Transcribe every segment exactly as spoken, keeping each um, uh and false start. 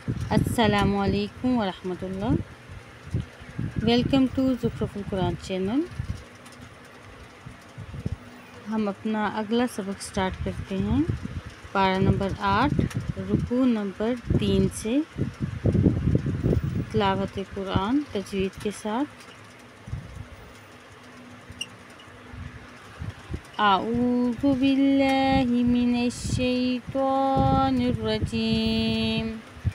अस्सलामु अलैकुम वरहमतुल्लाह। वेलकम टू ज़ुखरुफुल कुरान चैनल। हम अपना अगला सबक स्टार्ट करते हैं। पारा नंबर आठ, रुकू नंबर तीन से तिलावत कुरान तजवीद के साथ। आऊज़ु बिल्लाहि मिनश शैतानिर रजीम।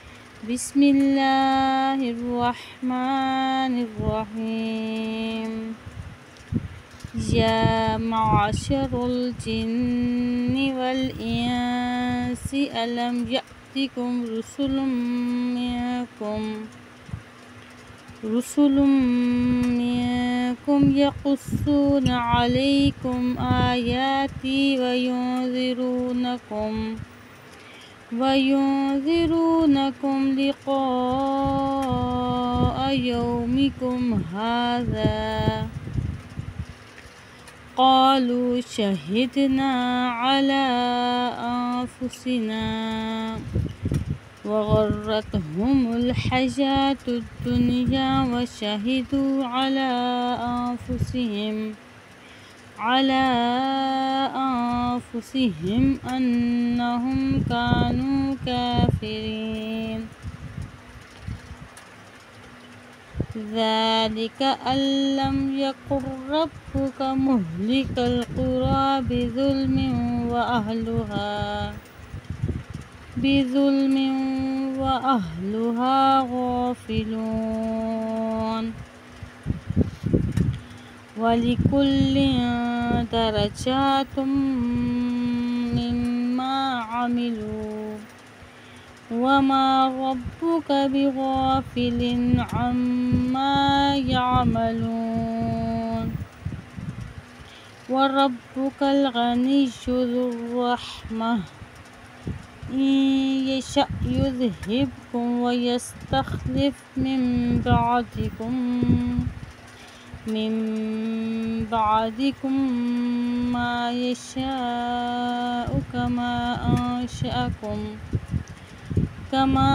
बिस्मिल्लाहिर्रहमानिर्रहीम। या माशरुल जिन्नि वल इंसि अलम यअतिकुम रुसुलुम मिनकुम रुसुलुम मिनकुम यक़ुस्सूना अलैकुम आयाति व युनज़िरूनकुम वयुनज़िरूनकुम लिक़ाअ यौमिकुम हाज़ा क़ालू शहिदना अला अंफुसिना वग़र्रतहुमुल हयातुद दुनिया व शहिदू अला अंफुसिहिम अला अंफुसिहिम अन्नहुम कानू काफिरीन। ज़ालिका अल्लम यकुर रब्बुका मुहलिकल क़ुरा बिज़ुल्मिन व अहलुहा बिज़ुल्मिन व अहलुहा गाफ़िलून। वलिकुल्लिन दरजातुम मिम्मा अमिलू वमा रब्बुका बिगाफिलिन अम्मा यअमलून। व रब्बुकल गनिय्यु ज़ुर्रहमह इन यशअ युज़हिबकुम व यस्तख़लिफ़ मिन बअदिकुम मिन बअदिकुम मा यशाअ कमा अंशअकुम कमा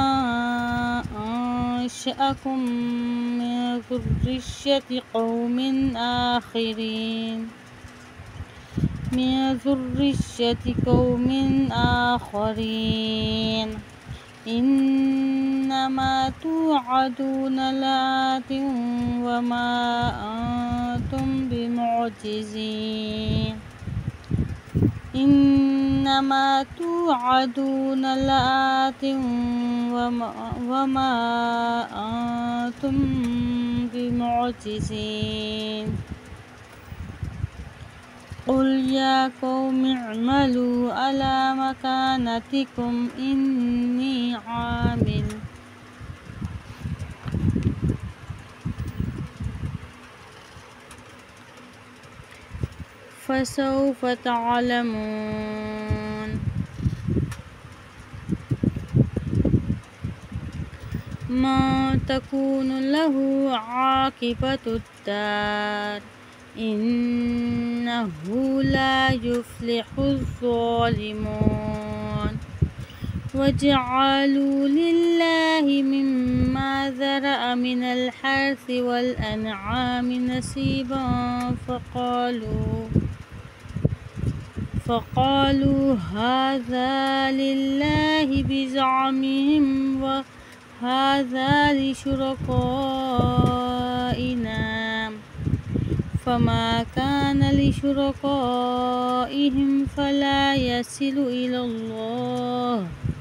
अंशअकुम मिन ज़ुर्रिय्यति क़ौमिन आख़रीन मिन ज़ुर्रिय्यति क़ौमिन आख़रीन। इन्नमा तुअदूना लआतिन वमा अंतुम बिमुअजिज़ीन। इन्नमा तुअदूना लआतिन वमा अंतुम बिमुअजिज़ीन। क़ुल या क़ौमि इअमलू अला मकानतिकुम इन्नी आमिल फसौफ़ तअलमून। मन तकूनु लहू आक़िबतुद्दार इन्नहु ला युफ़्लिहुज़्ज़ालिमून। वजअलू लिल्लाहि मिम्मा ज़रअ मिनल हर्सि वल अनआमि नसीबन फ़क़ालू फ़क़ालू हाज़ा लिल्लाहि बिज़अमिहिम व हाज़ा लिशुरकाइना फमा कान लिशुरकाइहिम फला यसिलु इलल्लाह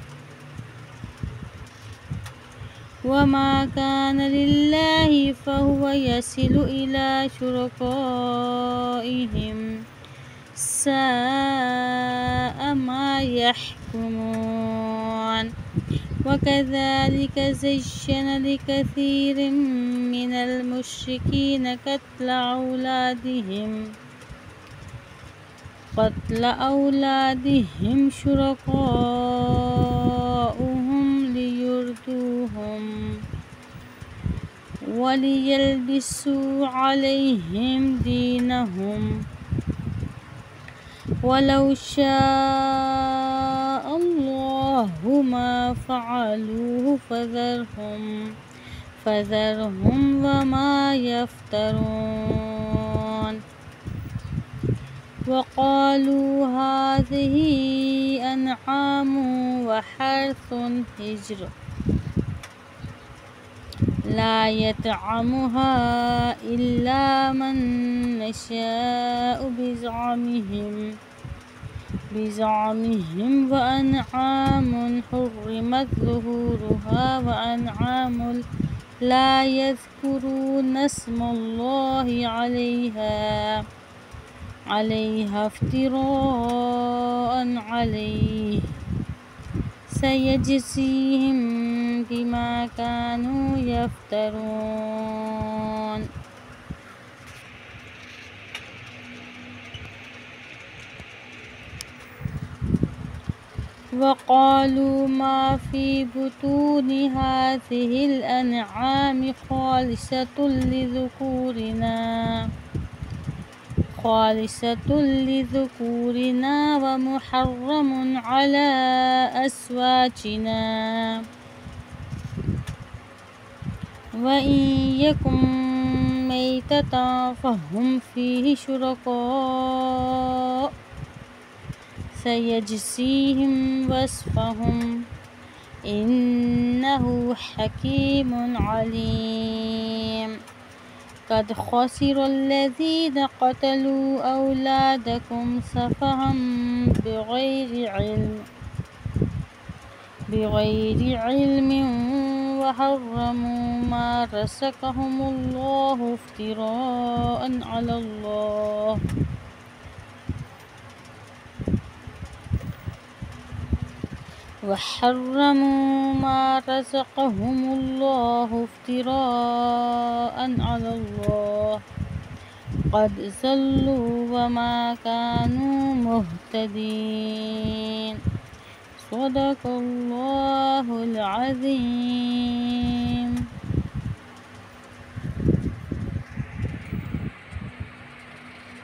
वमा कान लिल्लाहि फहुवा यसिलु इला शुरकाइहिम साअ मा यहकुमून। वकज़ालिक ज़य्यना लिकसीरिम मिनल मुश्रिकीन क़त्ल औलादिहिम क़त्ल औलादिहिम शुरकाउहुम लियुर्दूहुम वलियल्बिसू अलैहिम दीनहुम वलौ शाअ अल्लाह الله ما فعلوه فذرهم فذرهم وما يفترون وقالوا هذه أنعام وحرث حجر لا يطعمها إلا من نشاء بزعمهم بزعمهم وأنعام حرمت ظهورها وأنعام لا يذكرون اسم الله عليها عليها افتراء عليه سيجزيهم بما كانوا يفترون وقالوا ما في بطون هذه الأنعام خالصة لذكورنا خالصة لذكورنا ومحرم على أزواجنا وإن يكن ميتة فهم فيه شركاء سيجزيهم وصفهم إنه حكيم عليم قد خسر الذين قتلوا أولادكم سفها بغير علم بغير علم وحرموا ما رزقهم الله افتراء على الله وحرموا ما رزقهم الله افتراء على الله قد ضلوا وما كانوا مهتدين صدق الله العظيم.